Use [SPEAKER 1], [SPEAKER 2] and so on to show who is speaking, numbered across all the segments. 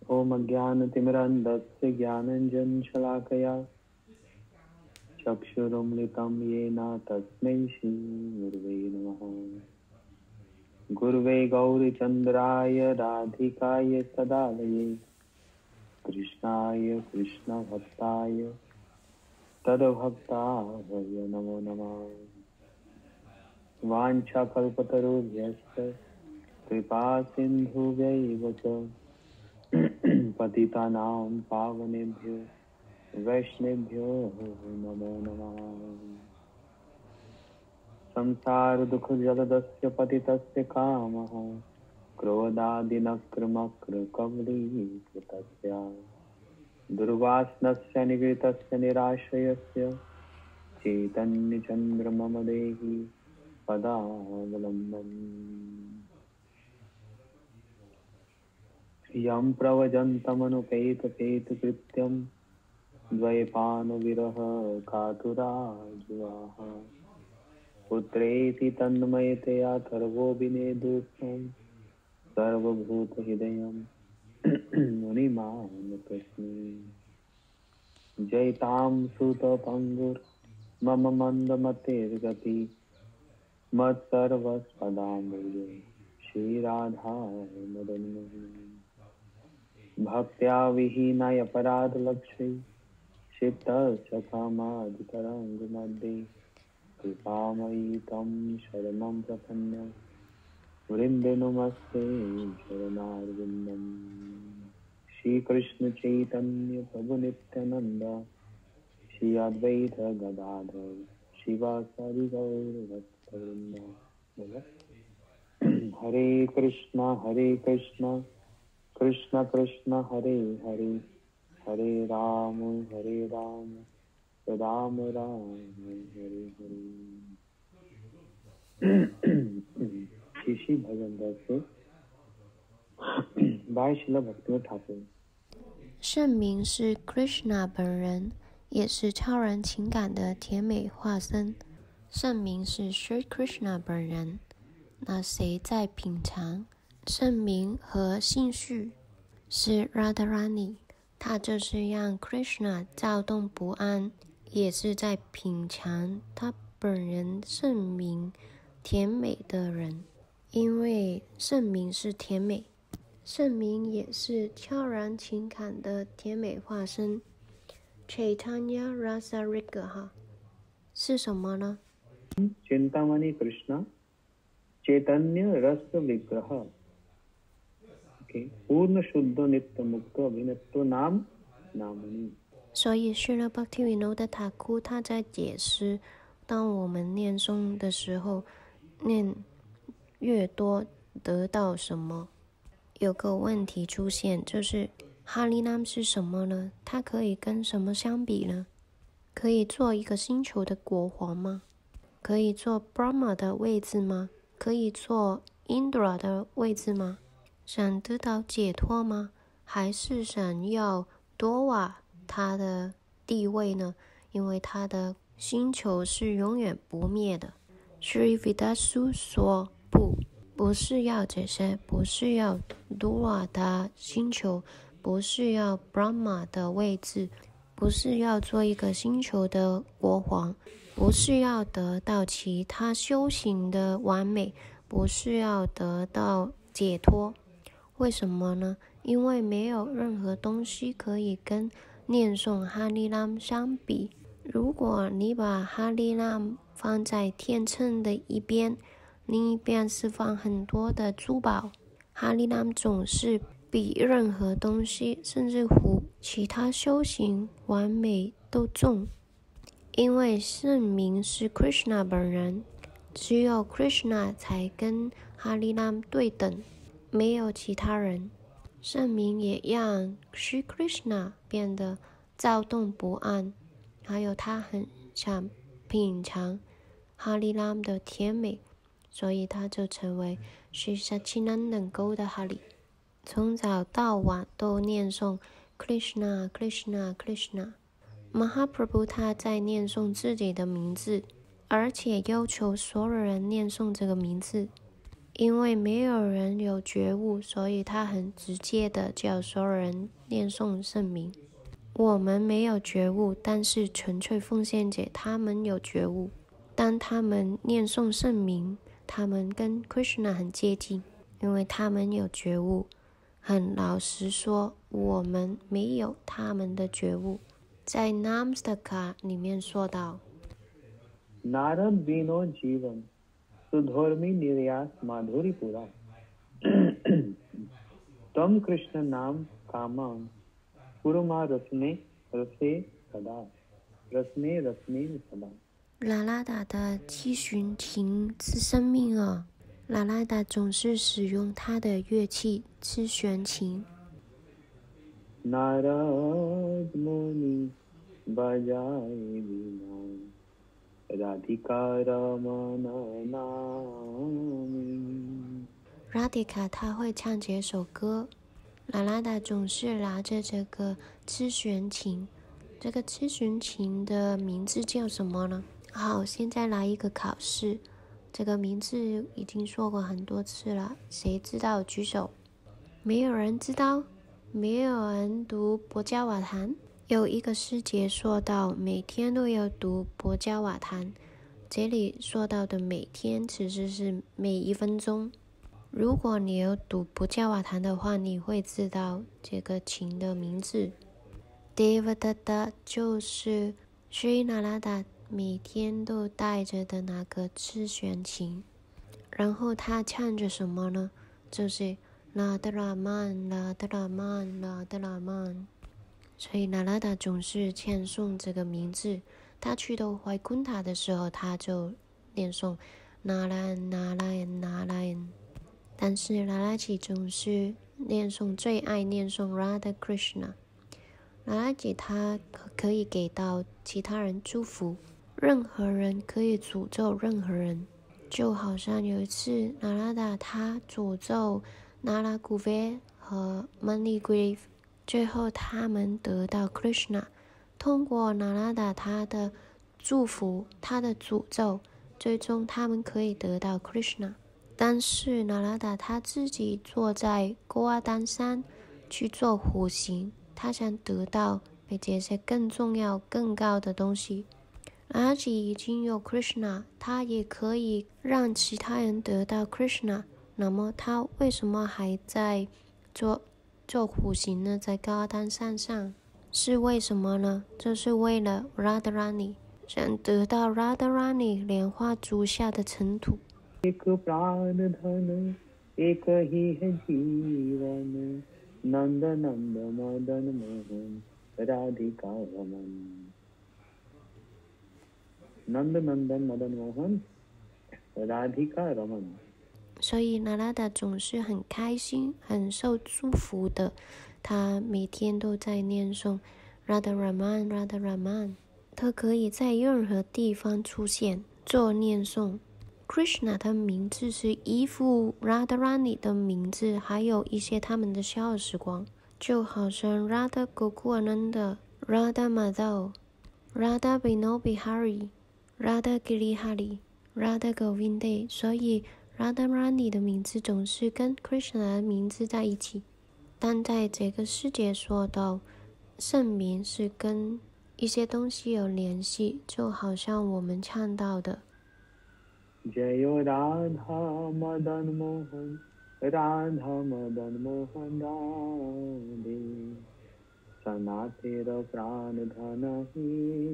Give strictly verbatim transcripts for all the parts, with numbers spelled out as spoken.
[SPEAKER 1] ओम अज्ञानतिमिरन्धस्य ज्ञानाञ्जनशलाकया चक्षुरुन्मिलितं येन तस्मै श्रीगुरवे नमः। गुरवे गौरीचन्द्राय राधिकाय तदालये कृष्णाय कृष्णभक्ताय तद्भक्ताय नमो नमः। वाञ्छाकल्पतरुभ्यश्च कृपा सिन्धुभ्यैव च पतितानां पावनेभ्यो वैष्णवेभ्यो नमो नमः। संसारदुःखजलदस्य पतितस्य कामः क्रोधादिनक्रमक्रकबलीकृतस्य दुर्वासनस्य निगृहीतस्य निराश्रयस्य चैतन्यचन्द्रमम देहि पदावलम्बम्। यं प्रव्रजन्तमनुपेतपेतकृत्यं द्वैपायनविरह कातुराजुषाः पुत्रेति तन्मयतया सर्वो विनेदुःखं सर्वभूतहृदयं मुनिमानतोऽस्मि। जयतां सुतपङ्गुर्मम मन्दमतेर्गति मत्सर्वस्पदाम्बुजे श्रीराधामदन्मोहन। भक्त्या विहीनाय अपराधलक्ष्ये क्षिप्तशतमाधितरङ्गमध्ये कृपामयि तं शरणं प्रपन्य वृन्दे नमस्ते शरणारविन्दम्। श्रीकृष्ण चैतन्य प्रभु नित्यानंद श्री अद्वैत गदाधर शिवासादि गौर भक्तवृंद। हरे कृष्णा हरे कृष्णा कृष्ण कृष्ण हरे हरे हरे राम हरे राम राम राम हरे हरे। शिशी भजन से बाय शिला भक्ति ठाकुर।
[SPEAKER 2] 圣名是 Krishna 本人，也是超然情感的甜美化身。圣名是 Sri Krishna 本人，那谁在品尝？圣名和姓氏是 Radharani， 他就是让 Krishna 躁动不安，也是在品尝他本人圣名甜美的人。因为圣名是甜美，圣名也是悄然情感的甜美化身。Chaitanya Rasa Vigraha 是什么呢？
[SPEAKER 1] चिंतामणि कृष्ण चैतन्य रस विग्रह पूर्ण शुद्ध नित्य मुक्त अभिनत्व नाम नामनी।
[SPEAKER 2] 所以释勒巴提维诺的塔库他在解释，当我们念诵的时候，念越多得到什么？有个问题出现，就是哈利南是什么呢？它可以跟什么相比呢？可以做一个星球的国王吗？可以做 Brahma 的位置吗？可以做 Indra 的位置吗？想得到解脱吗？还是想要多瓦他的地位呢？因为他的星球是永远不灭的。Sri Vidasu 说不，不是要这些，不是要多瓦的星球，不是要 Brahma 的位置，不是要做一个星球的国王，不是要得到其他修行的完美，不是要得到解脱。为什么呢？因为没有任何东西可以跟念诵哈利南相比。如果你把哈利南放在天秤的一边，另一边是放很多的珠宝，哈利南总是比任何东西，甚至乎其他修行完美都重。因为圣名是 Krishna 本人，只有 Krishna 才跟哈利南对等，没有其他人。圣名也让 Sri Krishna 变得躁动不安，还有他很想品尝哈利南的甜美，所以他就成为 Sri Satchidananda Gaudahari。从早到晚都念诵 Krishna Krishna Krishna。 Mahaprabhu 他在念诵自己的名字，而且要求所有人念诵这个名字。 因为没有人有觉悟，所以他很直接的叫所有人念诵圣名。我们没有觉悟，但是纯粹奉献者他们有觉悟。当他们念诵圣名，他们跟 Krishna 很接近，因为他们有觉悟。很老实说，我们没有他们的觉悟。在 Namastaka 里面说到
[SPEAKER 1] नारद बिनो जीवन सुधर्मी निर्यास माधुरी पुरा तम कृष्ण नाम कामं पुरमा रसने रसे सदा रसने रसने सदा。
[SPEAKER 2] 拉拉达的七旬琴是生命啊！拉拉达总是使用他的乐器七弦琴。
[SPEAKER 1] नारद मुनि बजाए बीना राधिका रमन नामी。
[SPEAKER 2] 拉迪卡他会唱这首歌，拉拉达总是拿着这个七弦琴。这个七弦琴的名字叫什么呢？好，现在来一个考试。这个名字已经说过很多次了，谁知道举手？没有人知道？没有人读薄伽瓦坛？有一个师姐说到，每天都要读薄伽瓦坛。这里说到的每天其实是每一分钟。如果你有读薄伽瓦坛的话，你会知道这个琴的名字。Devadatta 就是 Sri Narada 每天都带着的那个七弦琴。然后他唱着什么呢？就是拉德拉曼拉德拉曼拉德拉曼。所以 Narada 总是唱诵这个名字。他去到怀昆塔的时候，他就念诵 Narayan Narayan Narayan。但是拉拉吉总是念诵，最爱念诵 Radha Krishna。拉拉吉他可以给到其他人祝福，任何人可以诅咒任何人。就好像有一次拉拉达他诅咒那拉古维和 Manigrave， 最后他们得到 Krishna。 通过那拉达他的祝福，他的诅咒，最终他们可以得到 Krishna。 但是那拉达他自己坐在戈瓦丹山去做苦行，他想得到比这些更重要更高的东西。拉拉吉已经有 Krishna， 他也可以让其他人得到 Krishna， 那么他为什么还在做做苦行呢？在高阿丹山上是为什么呢？这是为了 Radharani， 想得到 Radharani 莲花足下的尘土。
[SPEAKER 1] एक प्राण धन एक ही है जीवन नंद नंद मदन मोहन राधिका रमन नंद नंदन मदन मोहन राधिका रमन。
[SPEAKER 2] 所以那拉达总是很开心很受祝福的，他每天都在念诵 Radha Raman Radha Raman。 他可以在任何地方出现做念诵。Krishna 的名字是依附 Radharani 的名字，还有一些他们的小的时光，就好像 Radha Gokulananda Radha Madhav Radha Binobihari Radha Girihari Radha Govinde。 所以 Radharani 的名字总是跟 Krishna 的名字在一起。但在这个世界说到圣名是跟一些东西有联系，就好像我们唱到的
[SPEAKER 1] जयो राधा मदन मोहन राधा मदन मोहन राधे सनातेर प्राण धन ही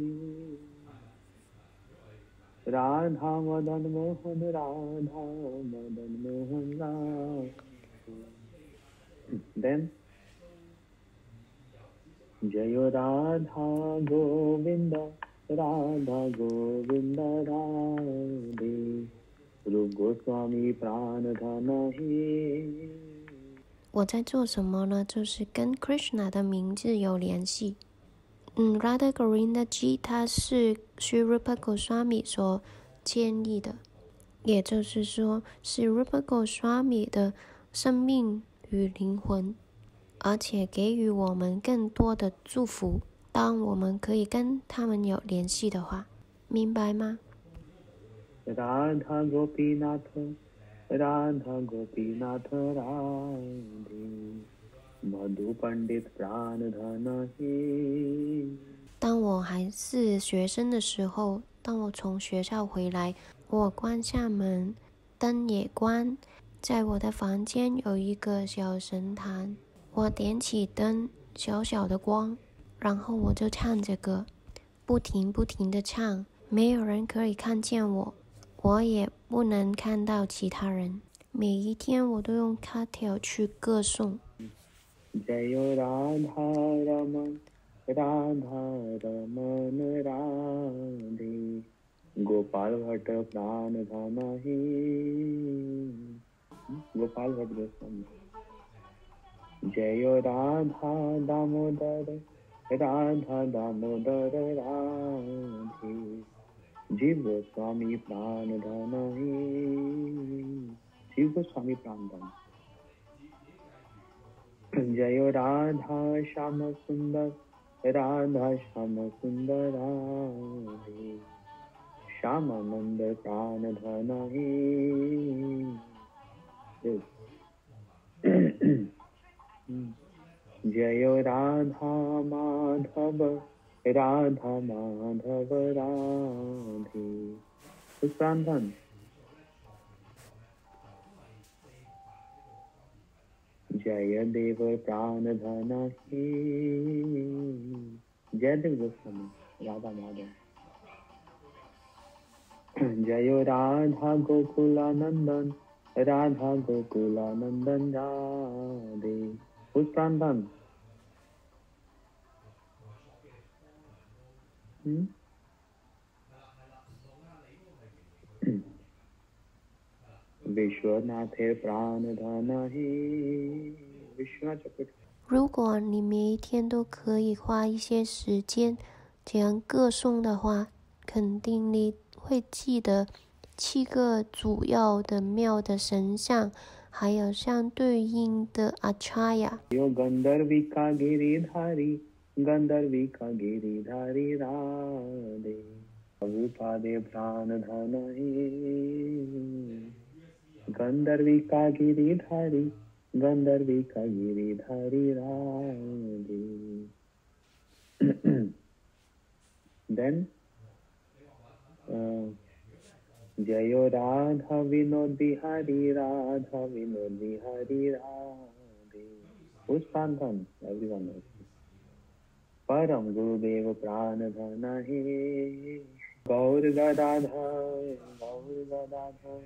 [SPEAKER 1] राधा मदन मोहन राधा मदन मोहन राधे। Then जयो राधा गोविंदा राधा गोविंद राधे रूप गोस्वामी प्राण धन ही。
[SPEAKER 2] 我在做什么呢？就是跟 Krishna 的名字有联系。嗯 Radha Govinda Ji 它是 Sri Rupa Goswami 所建立的，也就是说是 Rupa Goswami 的生命与灵魂，而且给予我们更多的祝福，当我们可以跟他们有联系的话，明白吗？
[SPEAKER 1] राधा गोपीनाथ राधा गोपीनाथ राधे मधु पंडित प्राणधन हे。
[SPEAKER 2] 当我还是学生的时候，当我从学校回来，我关下门，灯也关，在我的房间有一个小神坛，我点起灯，小小的光，然后我就唱着歌，不停不停的唱，没有人可以看见我，我也不能看到其他人。每一天我都用卡条去歌颂。
[SPEAKER 1] जय राधा रमन राधा रमन राधे गोपाल भट्ट प्राण धन हे। गोपाल भट्ट गोस्वामी। जय राधा दामोदर राधा दामोदर राधे जीव गोस्वामी प्राण धन हे। जीव गोस्वामी प्राण धन। जय राधा श्याम सुंदर राधा श्याम सुंदर राधे श्यामानंद प्राण धन हे। जय राधा माधव राधा माधव राधे प्राण। जय देव प्राण धन हे। जय देव गोस्वामी राधा माधव। जय राधा गोकुलानंदन राधा गोकुलानंदन राधे उस प्राण धन। विश्वनाथ प्राण धन हे। विश्वनाथ चक्रवर्ती。
[SPEAKER 2] 如果你每一天都可以花一些时间这样歌颂的话，肯定你会记得七个主要的庙的神像，还有相对应的阿查亚。
[SPEAKER 1] यो गंधर्विका गिरिधारी गंधर्विका गिरिधारी राधे प्रभुपादे प्राण धन हे। गंधर्विका गिरिधारी गंधर्विका गिरिधारी राधे। Then uh, जयो राधा विनोद बिहारी राधा विनोद बिहारी राधे उस प्राण धन everyone knows। परम गुरुदेव प्राण धन हे। गौर गदाधर गौर गदाधर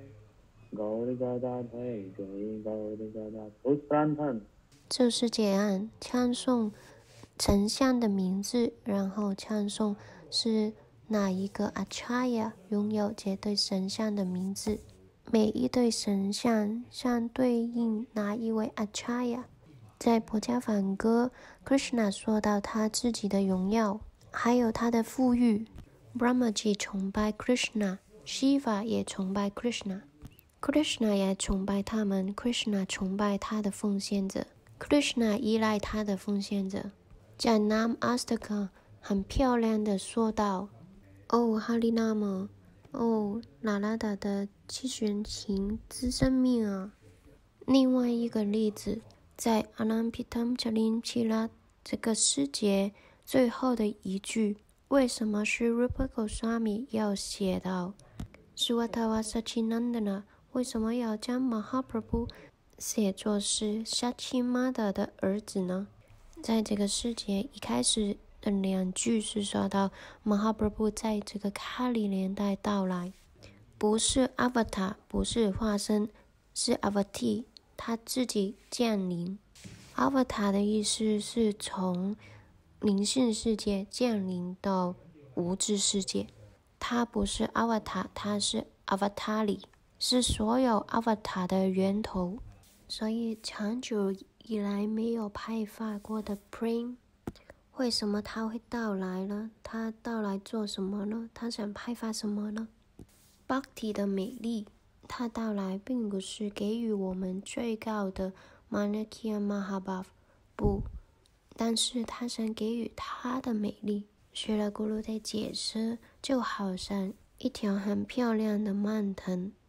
[SPEAKER 1] गौर गदाधर जय गौर गदाधर उस प्राण धन।
[SPEAKER 2] 就是这样唱诵神像的名字，然后唱诵是哪一个阿查亚拥有这对神像的名字，每一对神像相对应哪一位阿查亚。在婆家梵歌 Krishna 说到他自己的荣耀，还有他的富裕。 Brahmaji 崇拜 Krishna， Shiva 也崇拜 Krishna， Krishna 也崇拜他们， Krishna 崇拜他的奉献者， Krishna 依赖他的奉献者。在 Nam Astaka 很漂亮的说道，哦哈利纳姆，哦拉拉达的七弦琴之生命啊。另外一个例子，在 Anampitam Chalim Chila 这个诗节最后的一句，为什么是 Rupa Goswami 要写到 Svatava Sachinandana， 为什么要将 Mahaprabhu 写作是 Sachimada 的儿子呢？在这个诗节一开始的两句是说到 Mahaprabhu 在这个卡里年代到来，不是 Avatar， 不是化身，是 Avati， 他自己降临。 Avatar 的意思是从灵性世界降临到无智世界，他不是 Avatar， 他是 Avatari， 是所有 Avatar 的源头。所以长久以来没有派发过的 Prem， 为什么他会到来呢？他到来做什么呢？他想派发什么呢？ Bhakti 的美丽，他到来并不是给予我们最高的 Manakya Mahabhav， 不，但是他想给予他的美丽。学了咕噜的解释，就好像一条很漂亮的蔓藤，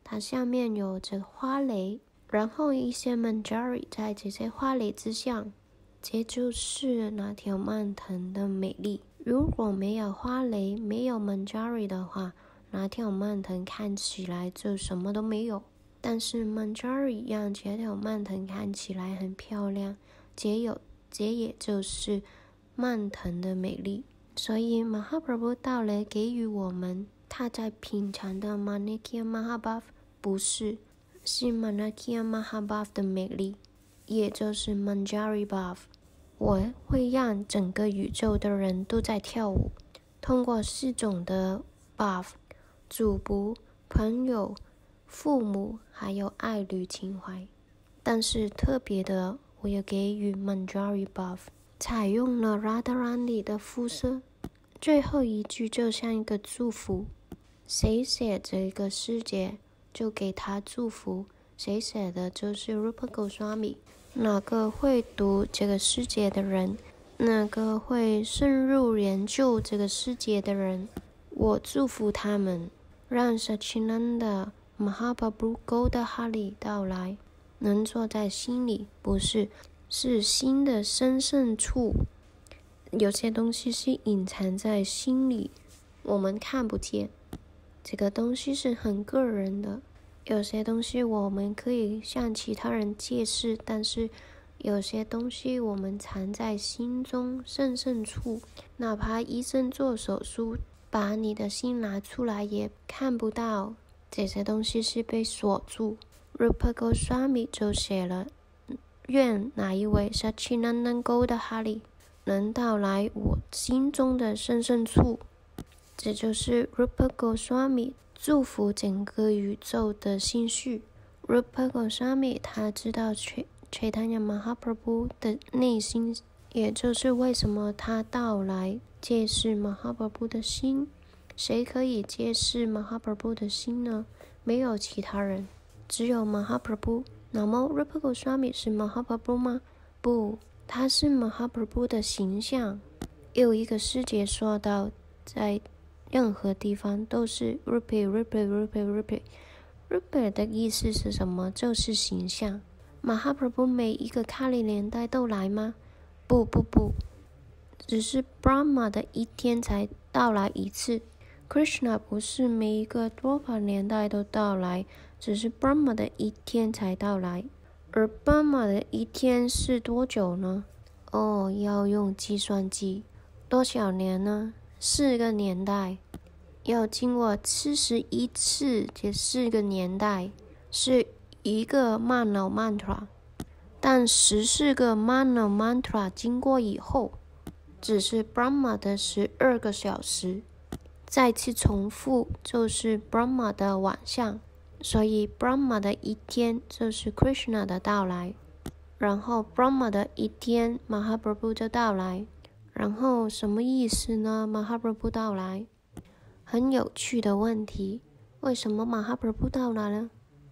[SPEAKER 2] 它下面有着花蕾，然后一些 manjari 在这些花蕾之上，这就是那条蔓藤的美丽。如果没有花蕾，没有 manjari 的话，那条蔓藤看起来就什么都没有。但是 manjari 让这条蔓藤看起来很漂亮，这有这也就是蔓藤的美丽。所以 Mahaprabhu 到来给予我们他在品尝的 Manikya Mahabhav 不是，是 Manikya Mahabhav 的美丽，也就是 Manjari Bhav。 我会让整个宇宙的人都在跳舞，通过四种的 Bhav， 主仆、朋友、父母还有爱侣情怀。但是特别的，我要给予 Manjari Bhav， 采用了 Radharani 的肤色。最后一句就像一个祝福，谁写这个世界就给他祝福，谁写的就是 Rupa Goswami。 哪个会读这个世界的人，哪个会深入研究这个世界的人，我祝福他们，让 Sachinanda Mahaprabhu Gaudahari 到来，能坐在心里，不是，是心的深深处。有些东西是隐藏在心里，我们看不见，这个东西是很个人的。有些东西我们可以向其他人揭示，但是有些东西我们藏在心中深深处，哪怕医生做手术把你的心拿出来也看不到，这些东西是被锁住。 Rupa Goswami 就写了，愿哪一位 Sachinanda Gaudahari 能到来我心中的深深处。这就是 Rupa Goswami 祝福整个宇宙的心绪。 Rupa Goswami 他知道 Chaitanya Mahaprabhu 的内心，也就是为什么他到来揭示 Mahaprabhu 的心。谁可以揭示 Mahaprabhu 的心呢？没有其他人，只有 Mahaprabhu。 那么 Rupa Goswami 是 Mahaprabhu 吗？不，他是 Mahaprabhu 的形象。有一个师姐说到，在任何地方都是 Rupa Rupa Rupa Rupa Rupa 的意思是什么？就是形象。 Mahaprabhu 每一个卡里年代都来吗？不不不，只是 Brahma 的一天才到来一次。 Krishna 不是每一个多少年代都到来，只是 Brahma 的一天才到来。而 Brahma 的一天是多久呢？哦，要用计算机。多少年呢？四个年代，要经过七十一次这四个年代，是一个 Mano Mantra。 但十四个 Mano Mantra 经过以后，只是 Brahma 的十二个小时，再次重复就是 Brahma 的晚上。所以 Brahma 的一天就是 Krishna 的到来，然后 Brahma 的一天 Mahaprabhu 就到来。然后什么意思呢？ Mahaprabhu 到来，很有趣的问题。为什么 Mahaprabhu 到来呢？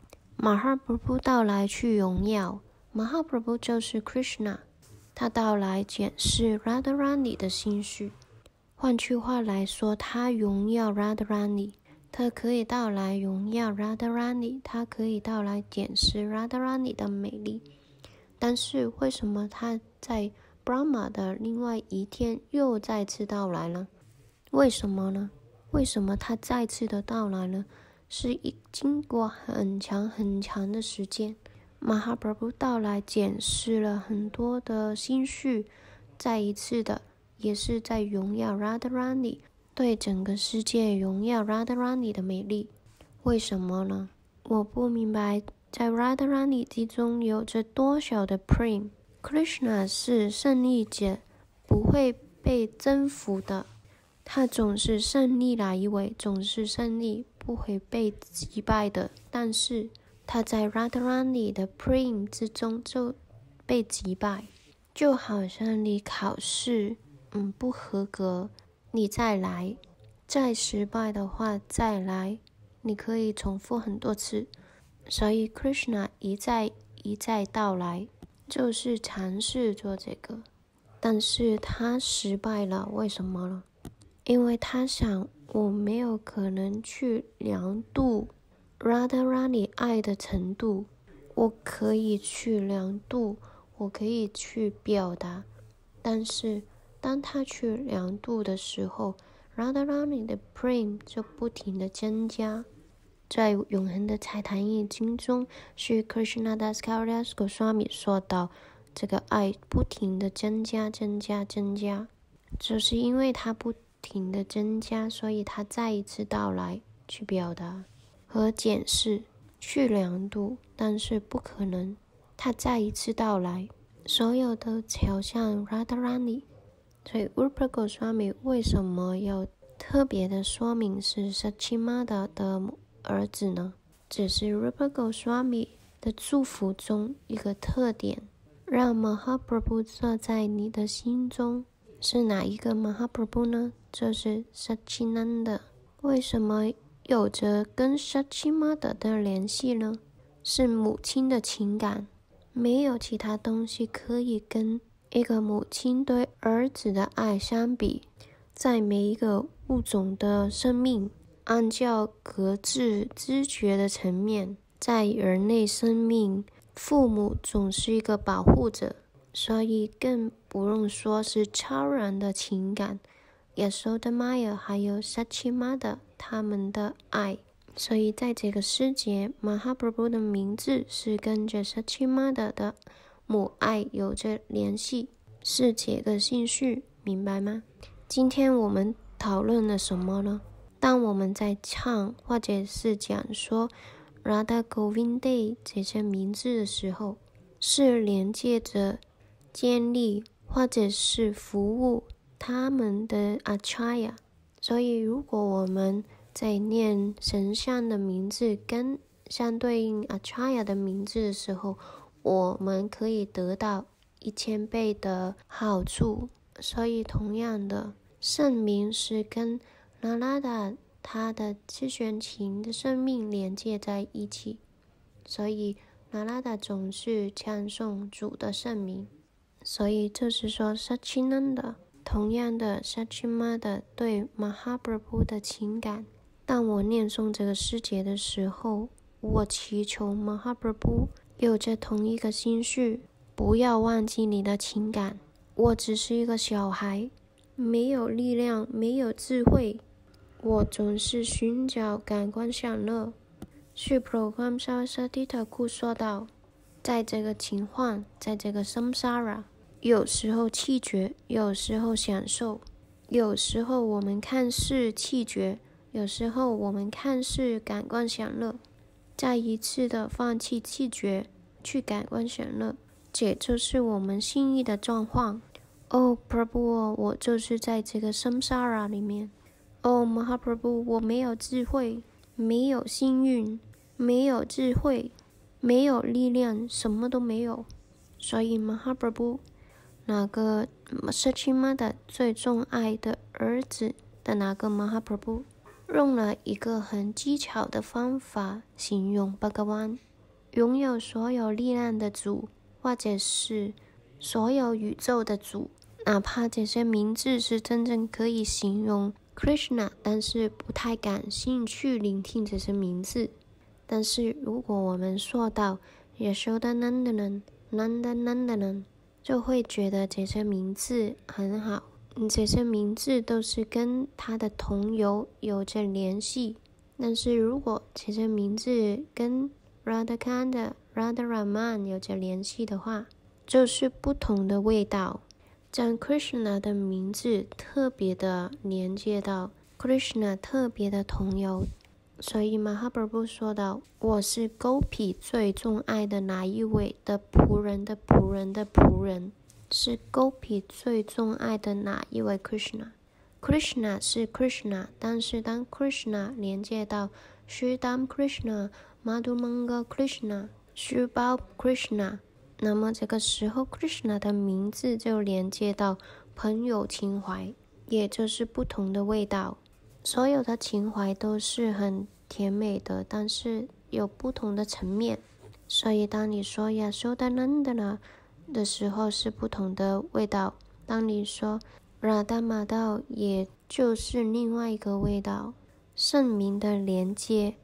[SPEAKER 2] Mahaprabhu 到来去荣耀， Mahaprabhu 就是 Krishna， 他到来检视 Radharani 的心绪。换句话来说，他荣耀 Radharani， 他可以到来荣耀 Radharani， 他可以到来检视 Radharani 的美丽。但是为什么他在Brahma 的另外一天又再次到来了？为什么呢？为什么他再次的到来呢？是一经过很长很长的时间， Mahaprabhu 到来检视了很多的心绪，再一次的也是在荣耀 Radharani， 对整个世界荣耀 Radharani 的美丽。为什么呢？我不明白，在 Radharani 之中有着多少的 Prem。Krishna 是胜利者，不会被征服的，他总是胜利哪一位，总是胜利，不会被击败的。但是他在 Radharani 的 Prem 之中就被击败，就好像你考试嗯不合格，你再来，再失败的话再来，你可以重复很多次。所以 Krishna 一再一再到来，就是尝试做这个，但是他失败了。为什么呢？因为他想，我没有可能去量度 Radharani 爱的程度，我可以去量度，我可以去表达，但是当他去量度的时候， Radharani 的 Prem 就不停的增加。在永恒的财坛易经中，是 Krishnadas Kaviraj Goswami 说到，这个爱不停的增加增加增加，就是因为它不停的增加，所以它再一次到来去表达和检视，去量度，但是不可能它再一次到来，所有都朝向 Radharani。 所以 Rupa Goswami 为什么要特别的说明是 Sachimada 的儿子呢？只是 Rupa Goswami 的祝福中一个特点，让 Mahaprabhu 坐在你的心中。是哪一个 Mahaprabhu 呢？就是 Sachinanda。 为什么有着跟 Sachimada 的联系呢？是母亲的情感，没有其他东西可以跟一个母亲对儿子的爱相比。在每一个物种的生命，按照各自知觉的层面，在人类生命，父母总是一个保护者，所以更不用说是超然的情感。Yasodhamaya 还有 Sachimada 他们的爱，所以在这个世节 Mahaprabhu 的名字是跟着 Sachimada 的母爱有着联系，是这个兴趣，明白吗？今天我们讨论了什么呢？当我们在唱或者是讲说 Radha Govinde 这些名字的时候，是连接着建立或者是服务他们的 Acharya。 所以如果我们在念神像的名字跟相对应 Acharya 的名字的时候，我们可以得到一千倍的好处。所以同样的，圣名是跟 Narada 他的自玄情的生命连接在一起，所以 Narada 总是唱诵主的圣名。所以就是说 Sachinanda 同样的 Sachimada 对 Mahaprabhu 的情感。当我念诵这个诗节的时候，我祈求 Mahaprabhu 有着同一个心绪，不要忘记你的情感。我只是一个小孩，没有力量，没有智慧，我总是寻找感官享乐。是 Program Saraswati Thakur 说道，在这个情况，在这个 samsara， 有时候气绝，有时候享受，有时候我们看似气绝，有时候我们看似感官享乐，再一次的放弃气绝，去感官享乐，这就是我们心意的状况。哦 Prabhu， 我就是在这个 samsara 里面。哦 Mahaprabhu， 我没有智慧，没有幸运，没有智慧，没有力量，什么都没有。所以 Mahaprabhu 那个 Sachimada 最钟爱的儿子的那个 Mahaprabhu 用了一个很技巧的方法形容 Bhagavan， 拥有所有力量的主，或者是所有宇宙的主。哪怕这些名字是真正可以形容 Krishna， 但是不太感兴趣聆听这些名字。但是如果我们说到 Yashodanandanan Nandanandanan， 就会觉得这些名字很好，这些名字都是跟他的同游有着联系。但是如果这些名字跟 Radhakanda、Radharaman 有着联系的话，就是不同的味道。将 Krishna 的名字特别的连接到 Krishna 特别的同游。所以 Mahaprabhu 说到，我是 Gopi 最钟爱的哪一位的仆人的仆人的仆人，是 Gopi 最钟爱的哪一位 Krishna。 Krishna 是 Krishna， 但是当 Krishna 连接到 Sridham Krishna、Madhumanga Krishna、Shubal Krishna，那么这个时候 Krishna 的名字就连接到朋友情怀，也就是不同的味道。所有的情怀都是很甜美的，但是有不同的层面。所以当你说 Yashodanandana 的时候是不同的味道，当你说 Radha Madhav 也就是另外一个味道。圣名的连接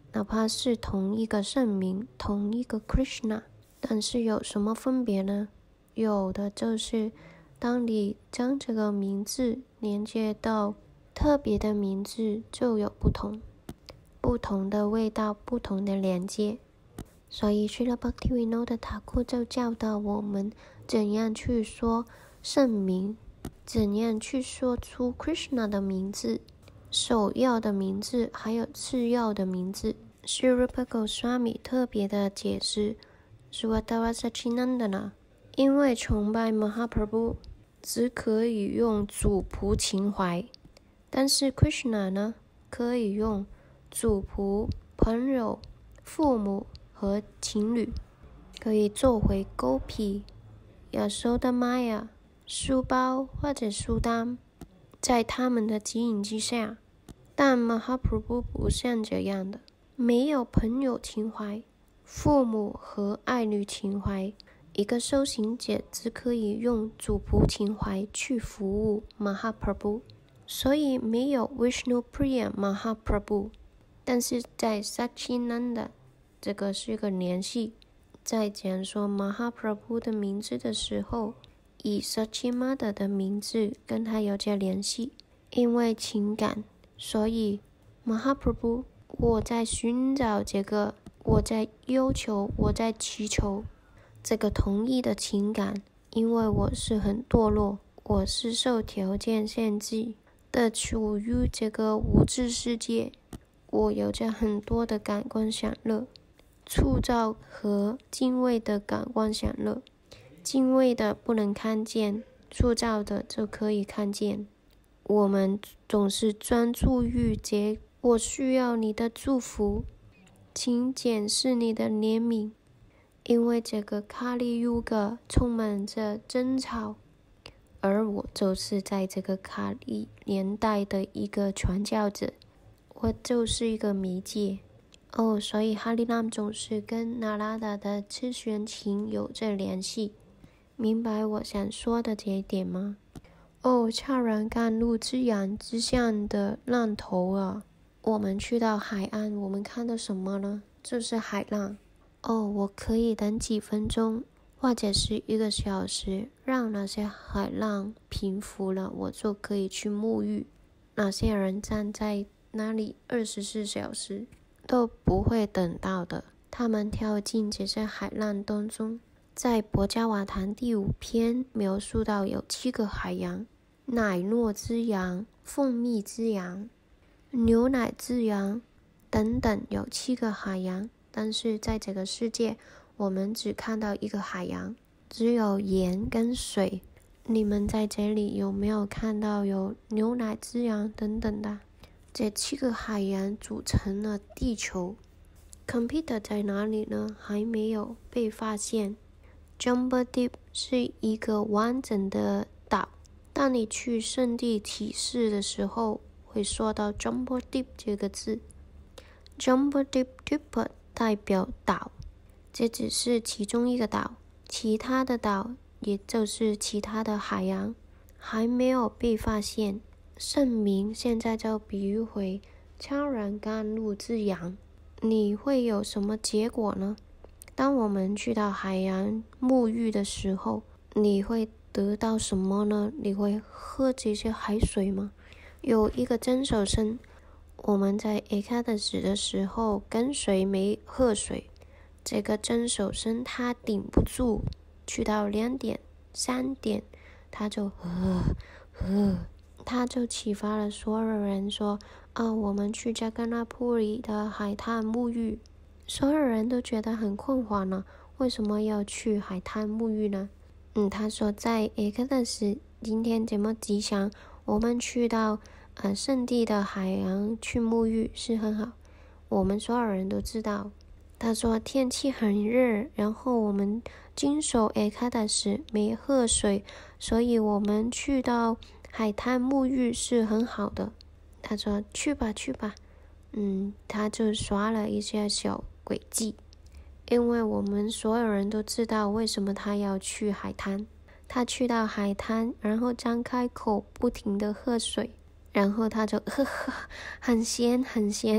[SPEAKER 2] 哪怕是同一个圣名，同一个 Krishna， 但是有什么分别呢？有的就是当你将这个名字连接到特别的名字，就有不同不同的味道，不同的连接。所以Srila Bhaktivinoda Thakur就教导我们怎样去说圣名，怎样去说出 Krishna 的名字，首要的名字还有次要的名字。Sri Rupa Goswami 特别的解释 Svatava Sachinandana， 因为崇拜 Mahaprabhu 只可以用主仆情怀，但是 Krishna 呢，可以用主仆、朋友、父母和情侣，可以做回勾皮、Yasoda Maya、书包或者书单，在他们的指引之下。但 Mahaprabhu 不像这样的，没有朋友情怀、父母和爱侣情怀。一个修行者只可以用主仆情怀去服务 Mahaprabhu， 所以没有 Vishnu Priya Mahaprabhu。但是在 Sachinanda， 这个是个联系，在讲说 Mahaprabhu 的名字的时候，以 Sachimada 的名字跟他有着联系，因为情感，所以 Mahaprabhu， 我在寻找这个，我在要求，我在祈求这个同意的情感，因为我是很堕落，我是受条件限制的，处于这个无知世界，我有着很多的感官享乐，粗糙和敬畏的感官享乐，敬畏的不能看见，粗糙的就可以看见。我们总是专注于这，我需要你的祝福，请检视你的怜悯，因为这个卡利yuga充满着争吵，而我就是在这个卡利年代的一个传教者，我就是一个媒介。哦，所以哈利南总是跟那拉达的次弦琴有着联系，明白我想说的这一点吗？哦，悄然赶路之阳之下的浪头啊！我们去到海岸，我们看到什么呢？就是海浪。哦，我可以等几分钟，或者是一个小时，让那些海浪平复了，我就可以去沐浴。那些人站在那里二十四小时都不会等到的，他们跳进这些海浪当中。在博伽瓦坛第五篇描述到有七个海洋，奶酪之洋、蜂蜜之洋、牛奶之洋等等，有七个海洋。但是在这个世界，我们只看到一个海洋，只有盐跟水。你们在这里有没有看到有牛奶之洋等等的？这七个海洋组成了地球。Computer 在哪里呢？还没有被发现。Jambudvip 是一个完整的岛。当你去圣地启示的时候，会说到 Jambudvip 这个字。Jambudvip Dvipa 代表岛，这只是其中一个岛，其他的岛，也就是其他的海洋，还没有被发现。圣名现在就比喻回悄然赶路之洋，你会有什么结果呢？当我们去到海洋沐浴的时候，你会得到什么呢？你会喝这些海水吗？有一个真手生，我们在 Ekadasi 的时候跟随没喝水，这个真手生他顶不住，去到两点、三点，他就喝喝，他就启发了所有人说啊，我们去加甘纳普里的海滩沐浴。所有人都觉得很困惑呢，为什么要去海滩沐浴呢？嗯，他说在 Ekadasi 今天这么吉祥，我们去到呃圣地的海洋去沐浴是很好，我们所有人都知道。他说天气很热，然后我们经守 Ekadasi 没喝水，所以我们去到海滩沐浴是很好的。他说去吧去吧，嗯，他就耍了一些小诡计，因为我们所有人都知道为什么他要去海滩。他去到海滩，然后张开口不停地喝水，然后他就呵呵很咸很咸，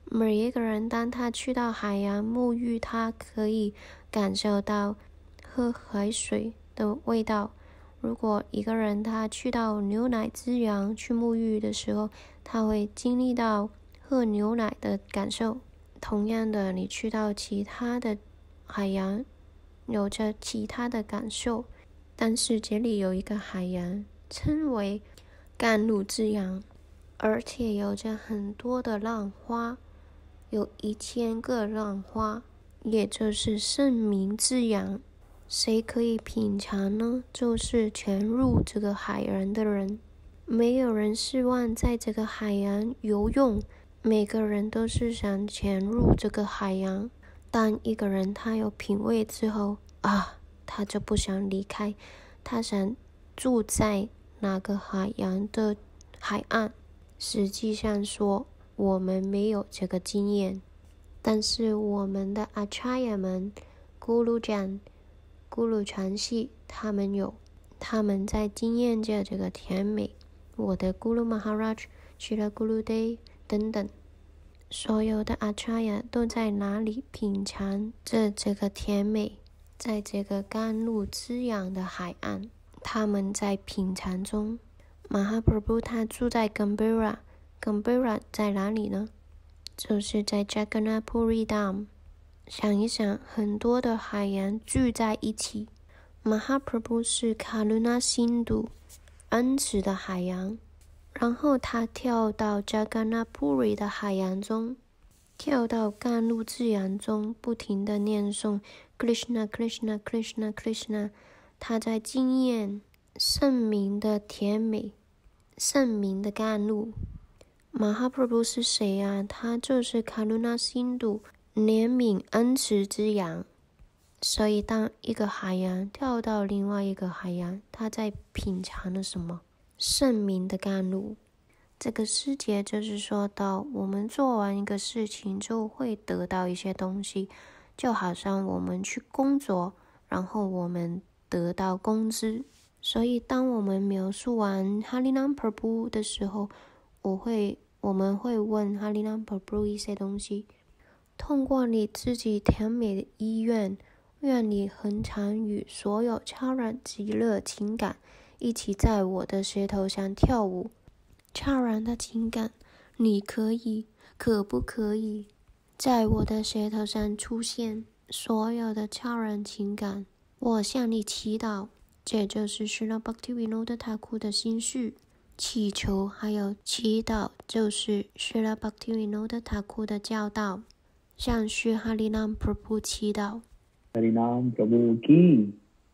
[SPEAKER 2] 每一个人当他去到海洋沐浴，他可以感受到喝海水的味道。如果一个人他去到牛奶之洋去沐浴的时候，他会经历到喝牛奶的感受。同样的，你去到其他的海洋，有着其他的感受。但是这里有一个海洋称为甘露之洋，而且有着很多的浪花，有一千个浪花，也就是圣名之洋。谁可以品尝呢？就是潜入这个海洋的人。没有人希望在这个海洋游泳，每个人都是想潜入这个海洋。当一个人他有品味之后啊，他就不想离开，他想住在那个海洋的海岸。实际上说，我们没有这个经验，但是我们的阿查亚们、咕噜长、咕噜传系，他们有，他们在经验着这个甜美。我的咕噜马哈拉吉、去了咕噜 day 等等，所有的阿查亚都在哪里品尝着这个甜美？在这个甘露滋养的海岸，他们在品尝中。马哈普布他住在 Canberra，Canberra 在哪里呢？就是在 Jagannath Dam。想一想，很多的海洋聚在一起。马哈普布是卡鲁纳辛度恩慈的海洋，然后他跳到 Jagannath 的海洋中，跳到甘露滋养中，不停地念诵 Krishna Krishna Krishna Krishna。 他在经验圣名的甜美，圣名的甘露。马哈普布是谁啊？他就是卡鲁纳辛度怜悯恩慈之洋。所以当一个海洋跳到另外一个海洋，他在品尝了什么？圣名的甘露。这个世界就是说到，我们做完一个事情就会得到一些东西，就好像我们去工作，然后我们得到工资。所以当我们描述完哈利南普布的时候，我会我们会问哈利南普布一些东西。通过你自己甜美的意愿，愿你恒常与所有超然极乐情感一起在我的舌头上跳舞。超然的情感，你可以可不可以在我的舌头上出现？所有的超然情感，我向你祈祷。这就是Srila Bhaktivinoda Thakur的心绪。祈求还有祈祷就是Srila Bhaktivinoda Thakur的教導。向श्री हरिनाम प्रभु祈禱。
[SPEAKER 1] हरिनाम प्रभु की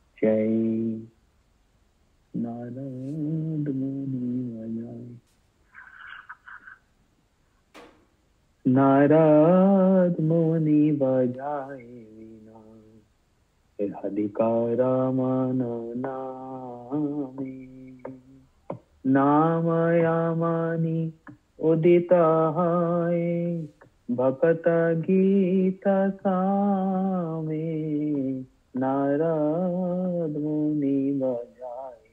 [SPEAKER 1] जय। नारद मुनि बजाए, नारद मुनि बजाए वीणा, हरिकारा मन नामे, नाम यामानि उदिता है, भक्त गीत सामे, नारद मुनि बजाए,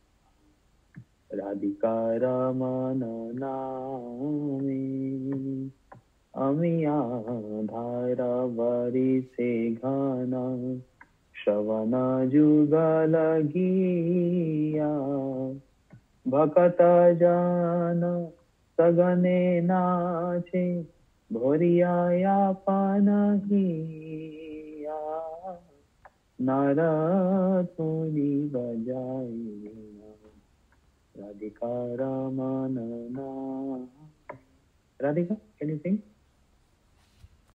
[SPEAKER 1] राधिका रमन नामे, अमिया धारा बरी से घना, श्रवण जुगल गिया, भक्त जन सगने नाचे, भोरिया पान हिया, नारद मुनि बजाए, राधिका रमन नाम। Radhika, can you sing?